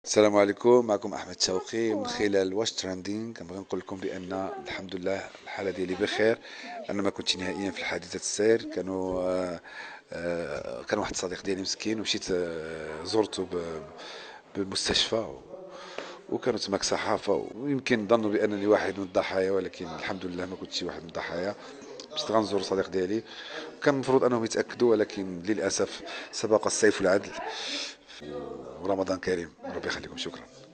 السلام عليكم، معكم احمد شوقي من خلال واش ترندين. كنبغي نقول لكم بان الحمد لله الحاله ديالي بخير. انا ما كنتش نهائيا في الحادثه السير. كان واحد الصديق ديالي مسكين ومشيت زرته بالمستشفى، وكانوا تماك صحافه، ويمكن ظنوا بانني واحد من الضحايا، ولكن الحمد لله ما كنتش واحد من الضحايا. مشيت غنزور صديق ديالي، كان المفروض انهم يتاكدوا، ولكن للاسف سبق السيف العدل. ورمضان كريم، ربي يخليكم، شكرا.